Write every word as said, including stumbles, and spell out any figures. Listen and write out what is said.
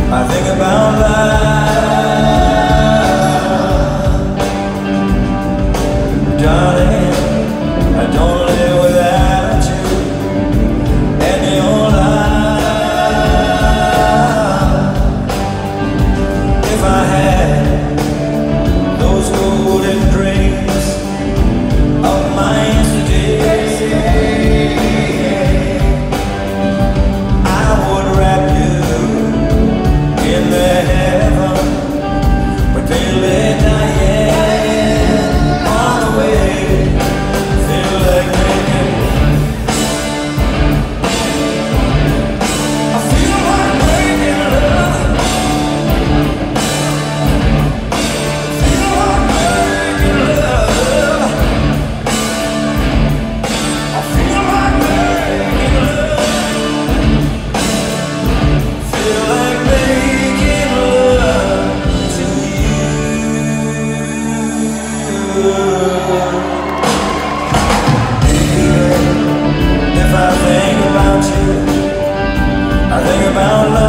I think about life, darling. I don't live without you and your life. If I had those golden dreams of my yesterday, I would wrap you in the heaven, but they lay dying on the way. Feel like making, I feel like making love. Feel like making love. I feel like making love. Feel like making love to you. If I think about you, I think about love.